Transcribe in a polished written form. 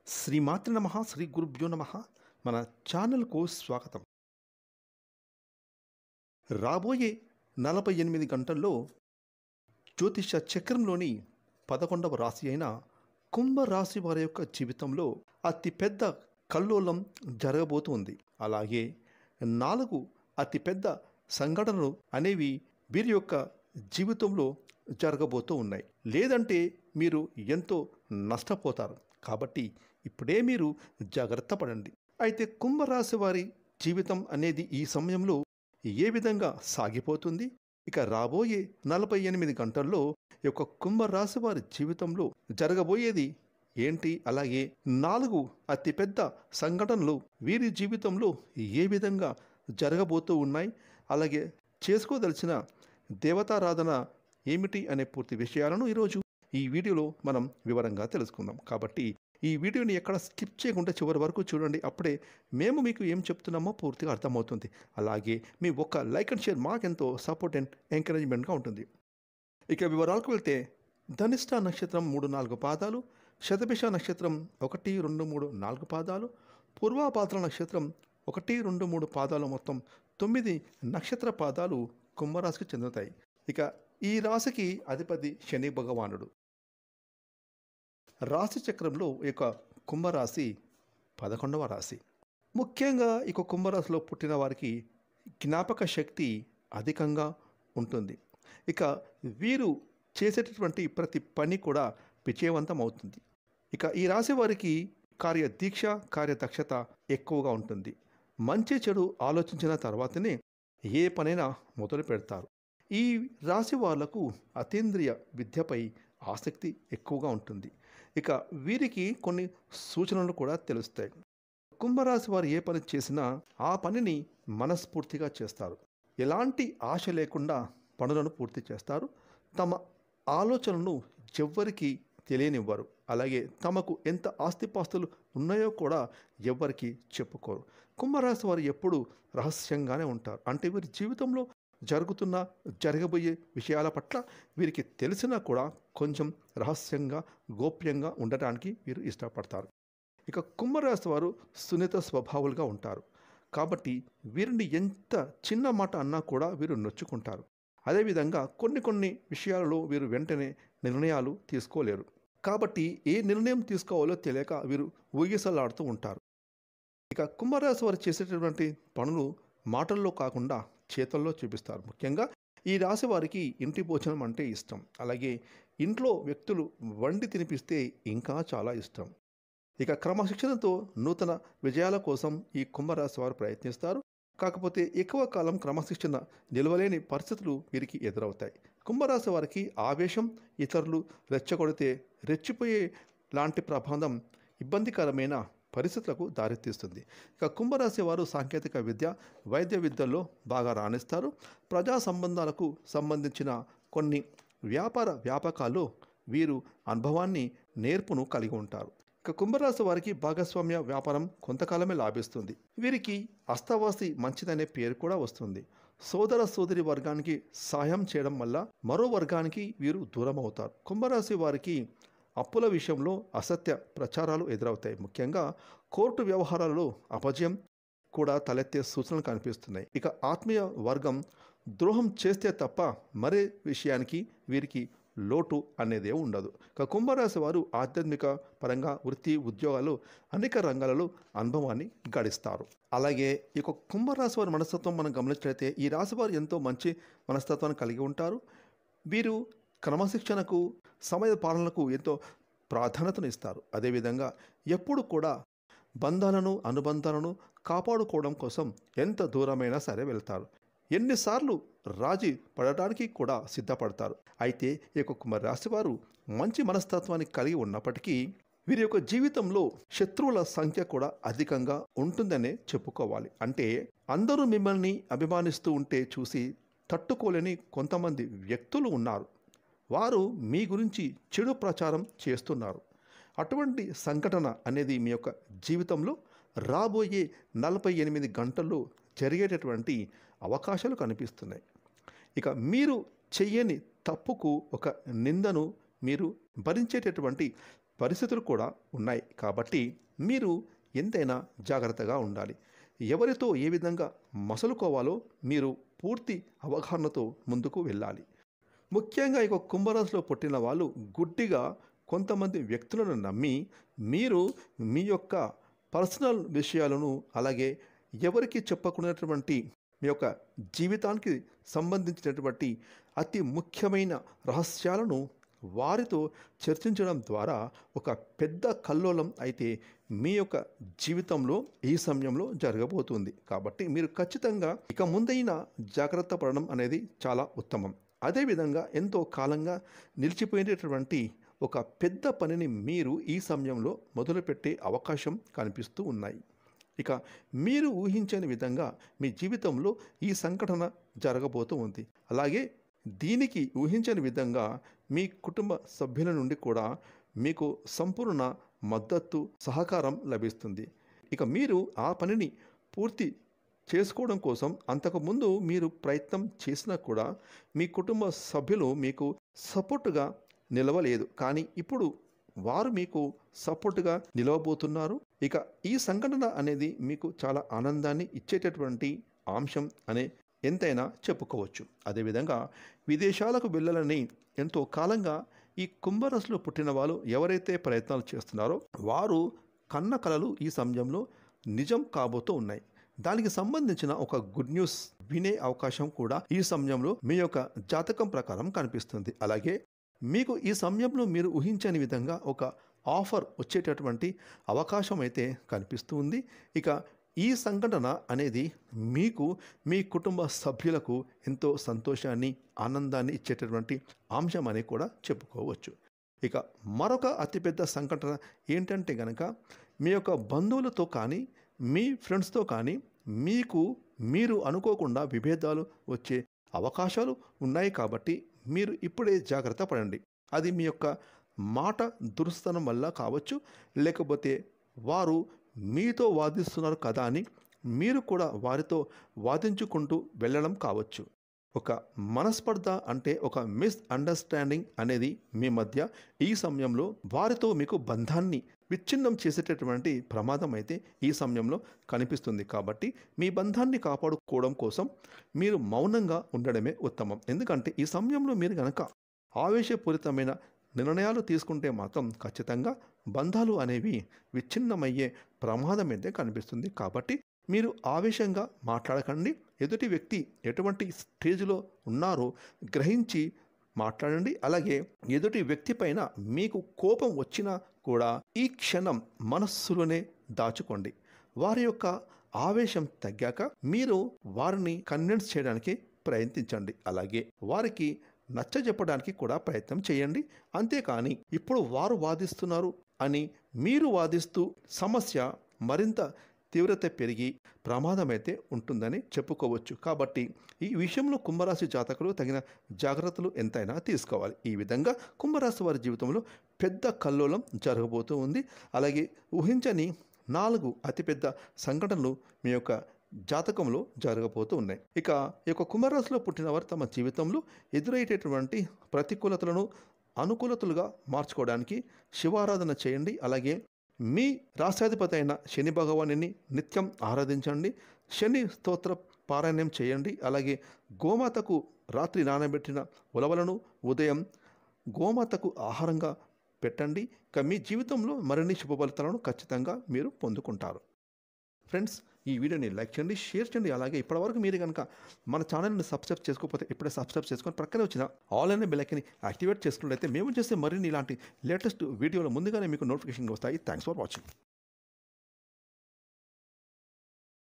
శ్రీమాత్ర నమ శ్రీ గురుభ్యో నమ. మన ఛానల్కు స్వాగతం. రాబోయే 48 గంటల్లో జ్యోతిష చక్రంలోని 11వ రాశి అయిన కుంభరాశి వారి యొక్క జీవితంలో అతిపెద్ద కల్లోలం జరగబోతుంది. అలాగే 4 అతిపెద్ద సంఘటనలు అనేవి వీరి యొక్క జీవితంలో జరగబోతూ ఉన్నాయి. లేదంటే మీరు ఎంతో నష్టపోతారు. కాబట్టి ఇప్పుడే మీరు జాగ్రత్త పడండి. అయితే కుంభరాశి వారి జీవితం అనేది ఈ సమయంలో ఏ విధంగా సాగిపోతుంది, ఇక రాబోయే 48 గంటల్లో ఈ యొక్క కుంభరాశి వారి జీవితంలో జరగబోయేది ఏంటి, అలాగే 4 అతిపెద్ద సంఘటనలు వీరి జీవితంలో ఏ విధంగా జరగబోతూ ఉన్నాయి, అలాగే చేసుకోదలిచిన దేవతారాధన ఏమిటి అనే పూర్తి విషయాలను ఈరోజు ఈ వీడియోలో మనం వివరంగా తెలుసుకుందాం. కాబట్టి ఈ వీడియోని ఎక్కడ స్కిప్ చేయకుండా చివరి వరకు చూడండి. అప్పుడే మేము మీకు ఏం చెప్తున్నామో పూర్తిగా అర్థమవుతుంది. అలాగే మీ ఒక్క లైక్ అండ్ షేర్ మాకెంతో సపోర్ట్ అండ్ ఎంకరేజ్మెంట్గా ఉంటుంది. ఇక వివరాలకు వెళ్తే ధనిష్ట నక్షత్రం 3-4 పాదాలు, శతభిష నక్షత్రం 1, 2, 3, 4 పాదాలు, పూర్వాభాద్ర నక్షత్రం 1, 2, 3 పాదాలు, మొత్తం 9 నక్షత్ర పాదాలు కుంభరాశికి చెందుతాయి. ఇక ఈ రాశికి అధిపతి శని భగవానుడు. రాశి చక్రంలో ఈ యొక్క కుంభరాశి 11వ రాశి. ముఖ్యంగా ఇక కుంభరాశిలో పుట్టిన వారికి జ్ఞాపక శక్తి అధికంగా ఉంటుంది. ఇక వీరు చేసేటటువంటి ప్రతి పని కూడా విజయవంతం అవుతుంది. ఇక ఈ రాశి వారికి కార్యదీక్ష, కార్యదక్షత ఎక్కువగా ఉంటుంది. మంచి చెడు ఆలోచించిన తర్వాతనే ఏ పనైనా మొదలు పెడతారు. ఈ రాశి వాళ్లకు అతీంద్రియ విద్యపై ఆసక్తి ఎక్కువగా ఉంటుంది. ఇక వీరికి కొన్ని సూచనలు కూడా తెలుస్తాయి. కుంభరాశి వారు ఏ పని చేసినా ఆ పనిని మనస్ఫూర్తిగా చేస్తారు. ఎలాంటి ఆశ లేకుండా పనులను పూర్తి చేస్తారు. తమ ఆలోచనలను ఎవ్వరికి తెలియనివ్వరు. అలాగే తమకు ఎంత ఆస్తిపాస్తులు ఉన్నాయో కూడా ఎవ్వరికి చెప్పుకోరు. కుంభరాశి వారు ఎప్పుడు రహస్యంగానే ఉంటారు. అంటే వీరి జీవితంలో జరగబోయే విషయాల పట్ల వీరికి తెలిసినా కూడా కొంచెం రహస్యంగా, గోప్యంగా ఉండటానికి వీరు ఇష్టపడతారు. ఇక కుంభరాశి వారు సున్నిత స్వభావులుగా ఉంటారు. కాబట్టి వీరిని ఎంత చిన్న మాట అన్నా కూడా వీరు నొచ్చుకుంటారు. అదేవిధంగా కొన్ని విషయాలలో వీరు వెంటనే నిర్ణయాలు తీసుకోలేరు. కాబట్టి ఏ నిర్ణయం తీసుకోవాలో తెలియక వీరు ఊగిసలాడుతూ ఉంటారు. ఇక కుంభరాశి వారు చేసేటటువంటి పనులు మాటల్లో కాకుండా చేతల్లో చూపిస్తారు. ముఖ్యంగా ఈ రాశి వారికి ఇంటి భోజనం అంటే ఇష్టం. అలాగే ఇంట్లో వ్యక్తులు వండి తినిపిస్తే ఇంకా చాలా ఇష్టం. ఇక క్రమశిక్షణతో నూతన విజయాల కోసం ఈ కుంభరాశి వారు ప్రయత్నిస్తారు. కాకపోతే ఎక్కువ కాలం క్రమశిక్షణ నిలవలేని పరిస్థితులు వీరికి ఎదురవుతాయి. కుంభరాశి వారికి ఆవేశం, ఇతరులు రెచ్చగొడితే రెచ్చిపోయే లాంటి ప్రబంధం ఇబ్బందికరమైన పరిస్థితులకు దారితీస్తుంది. ఇక కుంభరాశి వారు సాంకేతిక విద్య, వైద్య విద్యల్లో బాగా రాణిస్తారు. ప్రజా సంబంధాలకు సంబంధించిన కొన్ని వ్యాపకాల్లో వీరు అనుభవాన్ని, నేర్పును కలిగి ఉంటారు. ఇక కుంభరాశి వారికి భాగస్వామ్య వ్యాపారం కొంతకాలమే లాభిస్తుంది. వీరికి అస్తవాసి మంచిదనే పేరు కూడా వస్తుంది. సోదరి వర్గానికి సాయం చేయడం వల్ల మరో వర్గానికి వీరు దూరం అవుతారు. కుంభరాశి వారికి అప్పుల విషయంలో అసత్య ప్రచారాలు ఎదురవుతాయి. ముఖ్యంగా కోర్టు వ్యవహారాలలో అపజయం కూడా తలెత్తే సూచనలు కనిపిస్తున్నాయి. ఇక ఆత్మీయ వర్గం ద్రోహం చేస్తే తప్ప మరే విషయానికి వీరికి లోటు అనేదే ఉండదు. ఇక కుంభరాశి వారు ఆధ్యాత్మిక పరంగా వృత్తి, ఉద్యోగాలు అనేక రంగాలలో అనుభవాన్ని గడిస్తారు. అలాగే ఈ కుంభరాశి వారి మనస్తత్వం మనం గమనించినట్లయితే ఈ రాశి వారు ఎంతో మంచి మనస్తత్వాన్ని కలిగి ఉంటారు. వీరు క్రమశిక్షణకు, సమయ పాలనకు ఎంతో ప్రాధాన్యతను ఇస్తారు. అదేవిధంగా ఎప్పుడు కూడా అనుబంధాలను కాపాడుకోవడం కోసం ఎంత దూరమైనా సరే వెళ్తారు. ఎన్నిసార్లు రాజీ పడటానికి కూడా సిద్ధపడతారు. అయితే ఈ యొక్క కుంభరాశి వారు మంచి మనస్తత్వాన్ని కలిగి ఉన్నప్పటికీ వీరి యొక్క జీవితంలో శత్రువుల సంఖ్య కూడా అధికంగా ఉంటుందనే చెప్పుకోవాలి. అంటే అందరూ మిమ్మల్ని అభిమానిస్తూ ఉంటే చూసి తట్టుకోలేని కొంతమంది వ్యక్తులు ఉన్నారు. వారు మీ గురించి చెడు ప్రచారం చేస్తున్నారు. అటువంటి సంఘటన అనేది మీ యొక్క జీవితంలో రాబోయే 48 గంటల్లో జరిగేటటువంటి అవకాశాలు కనిపిస్తున్నాయి. ఇక మీరు చెయ్యని తప్పుకు ఒక నిందను మీరు భరించేటటువంటి పరిస్థితులు కూడా ఉన్నాయి. కాబట్టి మీరు ఎంతైనా జాగ్రత్తగా ఉండాలి. ఎవరితో ఏ విధంగా మసలుకోవాలో మీరు పూర్తి అవగాహనతో ముందుకు వెళ్ళాలి. ముఖ్యంగా ఇక కుంభరాశిలో పుట్టిన వాళ్ళు గుడ్డిగా కొంతమంది వ్యక్తులను నమ్మి మీరు మీ యొక్క పర్సనల్ విషయాలను అలాగే ఎవరికి చెప్పకున్నటువంటి మీ యొక్క జీవితానికి సంబంధించినటువంటి అతి ముఖ్యమైన రహస్యాలను వారితో చర్చించడం ద్వారా ఒక పెద్ద కల్లోలం అయితే మీ యొక్క జీవితంలో ఈ సమయంలో జరగబోతుంది. కాబట్టి మీరు ఖచ్చితంగా ఇక ముందైనా జాగ్రత్త పడడం అనేది చాలా ఉత్తమం. అదేవిధంగా ఎంతో కాలంగా నిలిచిపోయినటువంటి ఒక పెద్ద పనిని మీరు ఈ సమయంలో మొదలుపెట్టే అవకాశం కనిపిస్తూ ఉన్నాయి. ఇక మీరు ఊహించని విధంగా మీ జీవితంలో ఈ సంఘటన జరగబోతూ ఉంది. అలాగే దీనికి ఊహించని విధంగా మీ కుటుంబ సభ్యుల నుండి కూడా మీకు సంపూర్ణ మద్దతు సహకారం లభిస్తుంది. ఇక మీరు ఆ పనిని పూర్తి చేసుకోవడం కోసం అంతకుముందు మీరు ప్రయత్నం చేసినా కూడా మీ కుటుంబ సభ్యులు మీకు సపోర్టుగా నిలవలేదు. కానీ ఇప్పుడు వారు మీకు సపోర్టుగా నిలవబోతున్నారు. ఇక ఈ సంఘటన అనేది మీకు చాలా ఆనందాన్ని ఇచ్చేటటువంటి అంశం అనే ఎంతైనా చెప్పుకోవచ్చు. అదేవిధంగా విదేశాలకు వెళ్ళాలని ఎంతో కాలంగా ఈ కుంభరాశిలో పుట్టిన వాళ్ళు ఎవరైతే ప్రయత్నాలు చేస్తున్నారో వారు కన్న కలలు ఈ సమయంలో నిజం కాబోతూ ఉన్నాయి. దానికి సంబంధించిన ఒక గుడ్ న్యూస్ వినే అవకాశం కూడా ఈ సమయంలో మీ యొక్క జాతకం ప్రకారం కనిపిస్తుంది. అలాగే మీకు ఈ సమయంలో మీరు ఊహించని విధంగా ఒక ఆఫర్ వచ్చేటటువంటి అవకాశం అయితే కనిపిస్తూ ఉంది. ఇక ఈ సంఘటన అనేది మీకు మీ కుటుంబ సభ్యులకు ఎంతో సంతోషాన్ని ఆనందాన్ని ఇచ్చేటటువంటి అంశం అని కూడా చెప్పుకోవచ్చు. ఇక మరొక అతిపెద్ద సంఘటన ఏంటంటే గనక మీ యొక్క బంధువులతో కానీ మీ ఫ్రెండ్స్తో కానీ మీరు అనుకోకుండా విభేదాలు వచ్చే అవకాశాలు ఉన్నాయి. కాబట్టి మీరు ఇప్పుడే జాగ్రత్త పడండి. అది మీ యొక్క మాట దురుస్తనం వల్ల కావచ్చు, లేకపోతే వారు మీతో వాదిస్తున్నారు కదా అని మీరు కూడా వారితో వాదించుకుంటూ వెళ్ళడం కావచ్చు. ఒక మనస్పర్ధ అంటే ఒక మిస్అండర్స్టాండింగ్ అనేది మీ మధ్య ఈ సమయంలో వారితో మీకు బంధాన్ని విచ్ఛిన్నం చేసేటటువంటి ప్రమాదం అయితే ఈ సమయంలో కనిపిస్తుంది. కాబట్టి మీ బంధాన్ని కాపాడుకోవడం కోసం మీరు మౌనంగా ఉండడమే ఉత్తమం. ఎందుకంటే ఈ సమయంలో మీరు కనుక ఆవేశపూరితమైన నిర్ణయాలు తీసుకుంటే మాత్రం ఖచ్చితంగా బంధాలు అనేవి విచ్ఛిన్నమయ్యే ప్రమాదం అయితే కనిపిస్తుంది. కాబట్టి మీరు ఆవేశంగా మాట్లాడకండి. ఎదుటి వ్యక్తి ఎటువంటి స్టేజ్లో ఉన్నారో గ్రహించి మాట్లాడండి. అలాగే ఎదుటి వ్యక్తి పైన మీకు కోపం వచ్చినా కూడా ఈ క్షణం మనస్సులోనే దాచుకోండి. వారి యొక్క ఆవేశం తగ్గాక మీరు వారిని కన్విన్స్ చేయడానికి ప్రయత్నించండి. అలాగే వారికి నచ్చజెప్పడానికి కూడా ప్రయత్నం చేయండి. అంతేకాని ఇప్పుడు వారు వాదిస్తున్నారు అని మీరు వాదిస్తూ సమస్య మరింత తీవ్రత పెరిగి ప్రమాదం అయితే ఉంటుందని చెప్పుకోవచ్చు. కాబట్టి ఈ విషయంలో కుంభరాశి జాతకులు తగిన జాగ్రత్తలు ఎంతైనా తీసుకోవాలి. ఈ విధంగా కుంభరాశి వారి జీవితంలో పెద్ద కల్లోలం జరగబోతూ ఉంది. అలాగే ఊహించని 4 అతిపెద్ద సంఘటనలు మీ యొక్క జాతకంలో జరగబోతూ ఉన్నాయి. ఇక ఈ యొక్క కుంభరాశిలో పుట్టిన వారు తమ జీవితంలో ఎదురయ్యేటటువంటి ప్రతికూలతలను అనుకూలతలుగా మార్చుకోవడానికి శివారాధన చేయండి. అలాగే మీ రాశ్యాధిపతి అయిన శని భగవానుని నిత్యం ఆరాధించండి. శని స్తోత్ర పారాయణం చేయండి. అలాగే గోమాతకు రాత్రి నానబెట్టిన ఉలవలను ఉదయం గోమాతకు ఆహారంగా పెట్టండి. ఇక మీ జీవితంలో మరిన్ని శుభ ఫలితాలను ఖచ్చితంగా మీరు పొందుకుంటారు. ఫ్రెండ్స్, ఈ వీడియోని లైక్ చేయండి, షేర్ చేయండి. అలాగే ఇప్పటివరకు మీరు కనుక మన ఛానల్ని సబ్స్క్రైబ్ చేసుకోకపోతే ఇప్పుడే సబ్స్క్రైబ్ చేసుకొని ప్రక్కనే వచ్చిన ఆల్ అనే బెల్ ఐకాన్ని యాక్టివేట్ చేసుకున్నట్లయితే మేము చేసే మరిన్ని ఇలాంటి లేటెస్ట్ వీడియోలు ముందుగానే మీకు నోటిఫికేషన్ వస్తాయి. Thanks for watching.